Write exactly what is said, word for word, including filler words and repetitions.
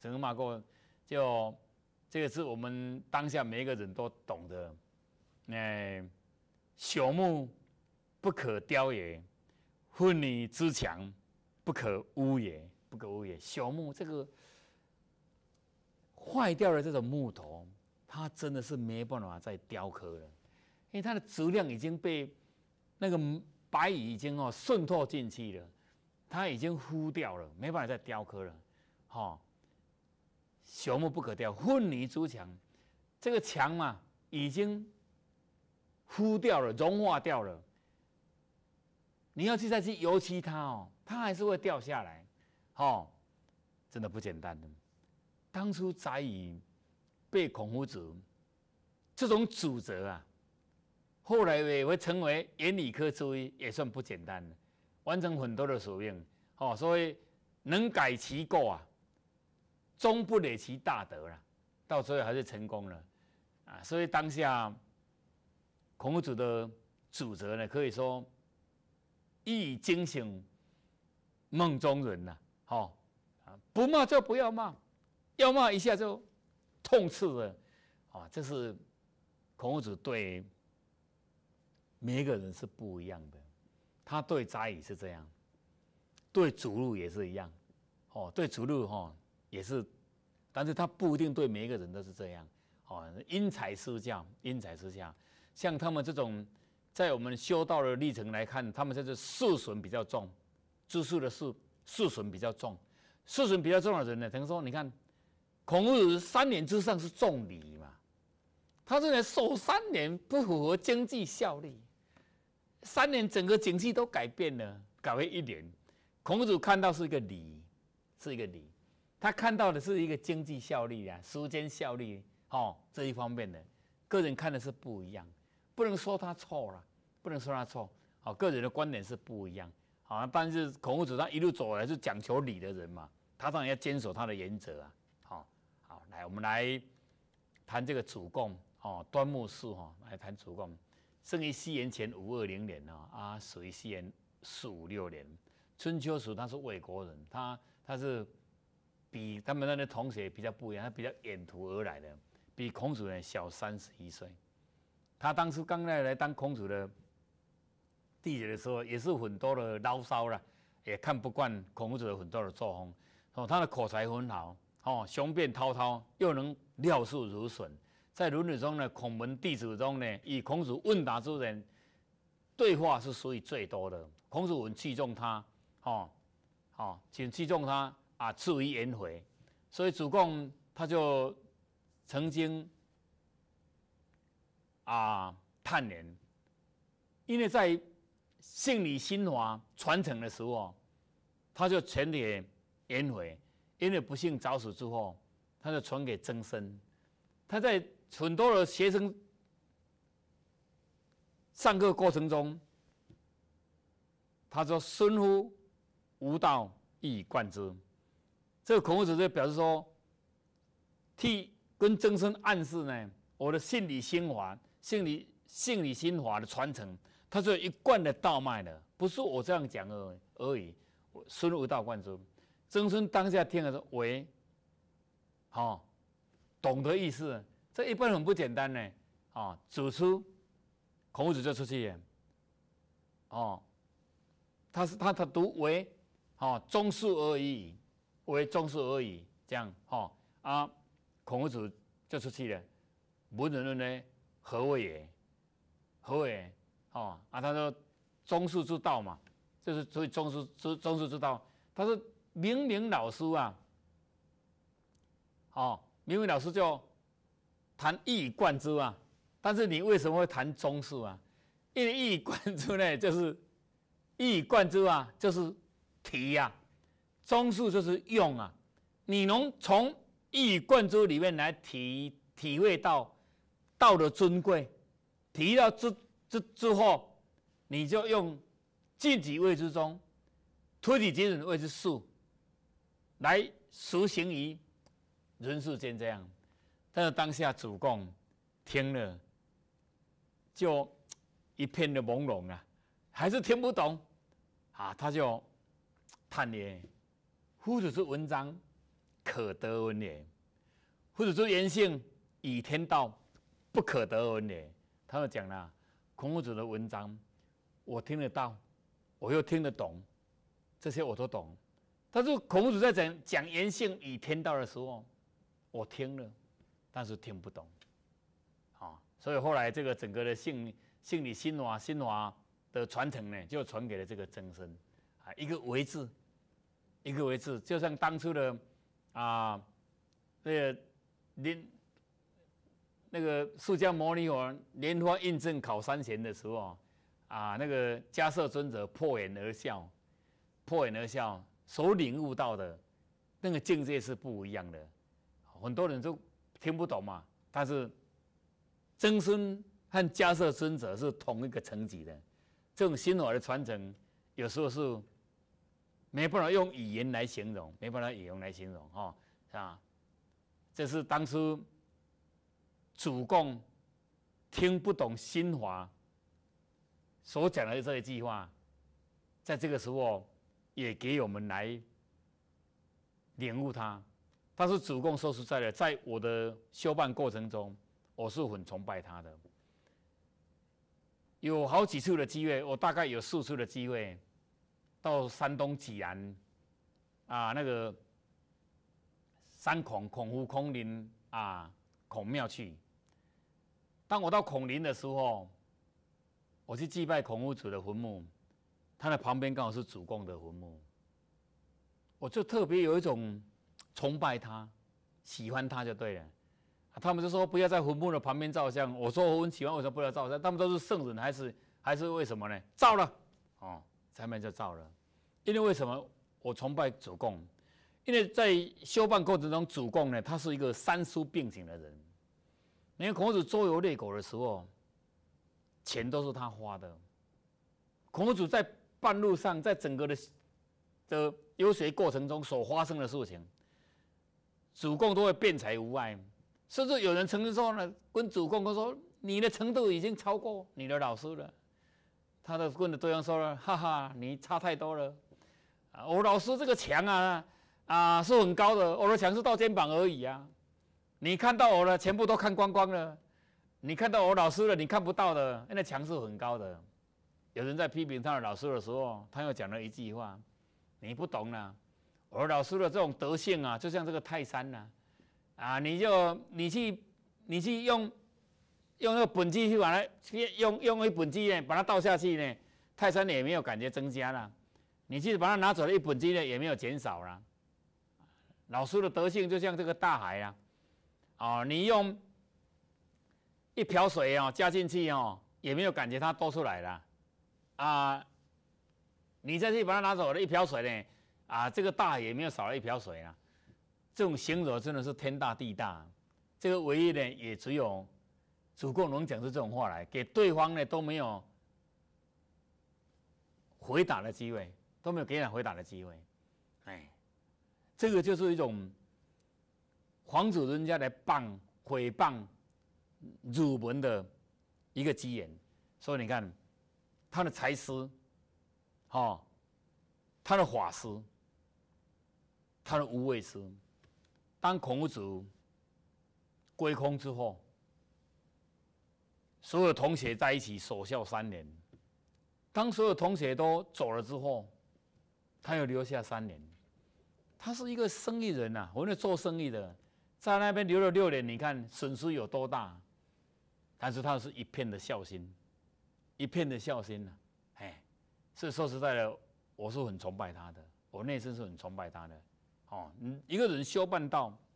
曾经骂过，就这个是我们当下每一个人都懂的。哎，朽木不可雕也，粪泥之墙不可污也，不可污也。朽木这个坏掉的这种木头，它真的是没办法再雕刻了，因为它的质量已经被那个白蚁已经哦渗透进去了，它已经糊掉了，没办法再雕刻了。哦，朽木不可雕，粪泥之墙，这个墙嘛已经糊掉了，融化掉了。你要去再去油漆它哦，它还是会掉下来，哦，真的不简单的。当初翟乙被孔夫子这种指责啊，后来也会成为原理科之一，也算不简单了，完成很多的使命。哦，所以能改其过啊，终不累其大德了，到最后还是成功了啊。所以当下孔夫子的指责呢，可以说一以惊醒梦中人呐、啊。哦，不骂就不要骂。要骂一下就痛斥了，啊，这是孔夫子对每一个人是不一样的。他对翟乙是这样，对子路也是一样，哦，对子路哈也是，但是他不一定对每一个人都是这样，哦，因材施教，因材施教。像他们这种，在我们修道的历程来看，他们这是世损比较重，知识的世世损比较重，世损比较重的人呢，等于说你看。孔夫子三年之上是重礼嘛，他这个守三年不符合经济效力，三年整个经济都改变了，改为一年。孔夫子看到是一个礼，是一个礼，他看到的是一个经济效力啊，时间效力哦这一方面的，个人看的是不一样，不能说他错了，不能说他错，好，个人的观点是不一样，好，但是孔夫子他一路走来是讲求礼的人嘛，他当然要坚守他的原则啊。好，来，我们来谈这个主贡哦，端木氏哈，来谈主贡。生于西元前五二零年哦，啊，死于西元四五六年。春秋时他是魏国人，他他是比他们那的同学比较不一样，他比较远途而来的，比孔子呢小三十一岁。他当初刚来来当孔子的弟子的时候，也是很多的牢骚啦，也看不惯孔夫子的很多的作风。哦，他的口才很好。哦，雄辩滔滔，又能料事如笋。在《论语》中呢，孔门弟子中呢，以孔子问答之人，对话是属于最多的。孔子很器重他，哦，哦，请器重他啊，赐予颜回。所以主公他就曾经啊叹言，因为在信理心华传承的时候，他就传给颜回。因为不幸早死之后，他就传给曾参。他在很多的学生上课过程中，他说：“孙乎无道，一以贯之。”这个孔夫子就表示说，替跟曾参暗示呢，我的信理心华、信理信理心华的传承，它是有一贯的道脉的，不是我这样讲而而已。孙无道贯之。曾参当下听了说：“喂，好、哦，懂得意思，这一般很不简单呢。啊、哦，指出孔夫子就出去了。哦，他是他他读为，哦，中士而已，为中士而已，这样，哦啊，孔夫子就出去了。文人论呢，何谓也？何谓也？哦啊，他说中士之道嘛，就是所以中士之中士之道，他说。”明明老师啊，哦，明明老师就谈一以贯之啊，但是你为什么会谈中士啊？因为一以贯之呢，就是一以贯之啊，就是体呀、啊，中士就是用啊。你能从一以贯之里面来体体会到道的尊贵，体会到之之之后，你就用尽己谓之中，推己及人谓之术。来实行于人世间这样，但是当下主公听了，就一片的朦胧啊，还是听不懂啊，他就叹言：夫子之文章， 可得闻也。或者说言性以天道不可得闻也。他就讲了，孔夫子的文章，我听得到，我又听得懂，这些我都懂。但是孔夫子在讲讲言性以天道的时候，我听了，但是听不懂，啊，所以后来这个整个的性性理心法心法的传承呢，就传给了这个曾参，啊，一个为字，一个为字，就像当初的啊，那个莲那个释迦牟尼佛莲花印证考三贤的时候，啊，那个迦叶尊者破颜而笑，破颜而笑。所领悟到的那个境界是不一样的，很多人都听不懂嘛。但是曾参和迦叶尊者是同一个层级的，这种心法的传承，有时候是没办法用语言来形容，没办法用语言来形容哈啊。这是当初主公听不懂心法所讲的这一句话，在这个时候。也给我们来领悟它，但是主公说实在的，在我的修办过程中，我是很崇拜他的。有好几次的机会，我大概有四次的机会，到山东济南啊那个三孔孔夫孔林啊孔庙去。当我到孔林的时候，我去祭拜孔夫子的坟墓。他的旁边刚好是主公的坟墓，我就特别有一种崇拜他、喜欢他就对了。他们就说不要在坟墓的旁边照相，我说我很喜欢，为什么不要照相？他们都是圣人，还是还是为什么呢？照了，哦，他们就照了。因为为什么我崇拜主公？因为在修办过程中，主公呢，他是一个三书并行的人。你看孔子周游列国的时候，钱都是他花的。孔夫子在半路上，在整个的的游学过程中所发生的事情，主公都会辩才无碍，甚至有人曾经说呢，跟主公说：“你的程度已经超过你的老师了。”他的问的对象说了：“哈哈，你差太多了，啊，我老师这个墙啊啊是很高的，我的墙是到肩膀而已啊，你看到我的全部都看光光了，你看到我老师了，你看不到的，那墙是很高的。”有人在批评他的老师的时候，他又讲了一句话：“你不懂啦，我的老师的这种德性啊，就像这个泰山呐，啊，你就你去你去用用那个本机去把它用用一本机呢，把它倒下去呢，泰山也没有感觉增加了，你去把它拿走了一本机呢，也没有减少了。老师的德性就像这个大海啊，哦，你用一瓢水哦加进去哦，也没有感觉它多出来了。”啊，你再去把它拿走了一瓢水呢，啊，这个大海也没有少了一瓢水啊。这种形容真的是天大地大，这个唯一呢，也只有主公能讲出这种话来，给对方呢都没有回答的机会，都没有给他回答的机会。哎，这个就是一种皇主人家来谤诽谤儒门的一个机缘。所以你看。他的才思，哦，他的法师，他的无畏师。当孔夫子归空之后，所有同学在一起守孝三年。当所有同学都走了之后，他又留下三年。他是一个生意人呐，我们做生意的，在那边留了六年，你看损失有多大？但是他是一片的孝心。一片的孝心呐、啊，哎，是说实在的，我是很崇拜他的，我内心是很崇拜他的。哦，一个人修办道，